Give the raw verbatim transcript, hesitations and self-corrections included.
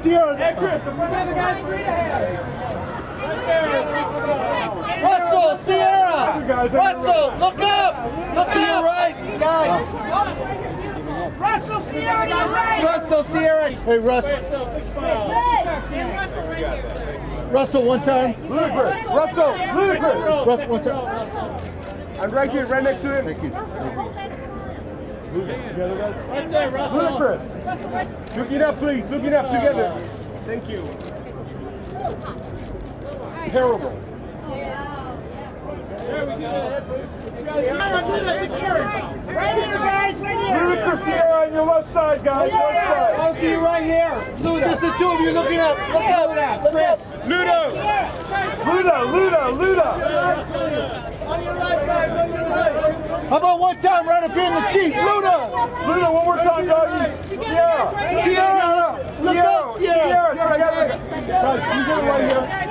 Sierra. Hey, Chris, the front of the guys straight ahead. Russell, Sierra. Russell, look up. Look to your right, guys. Russell, Sierra, to your right. Russell, Sierra. Hey, Russ. Russell, one time. Ludacris. Russell. Ludacris. Russell, one time. I'm right here, right next to him. Thank you. Right there, Russell. Ludacris. Look it up, please. Look it up together. Thank you. Terrible. There we go. Right here, guys, right here. Ludacris here on your left side, guys. Left side. I'll see you right here. Luda, just the two of you looking up. Look up. Look up. Ludo. Ludo, Ludo, Ludo. On your right, guys, on your right. How about one time right up here in the chief? Luda. Ludo, one more time, doggy. Yeah. Sierra. Look up, Sierra. Sierra, together. Guys, can you get it right here?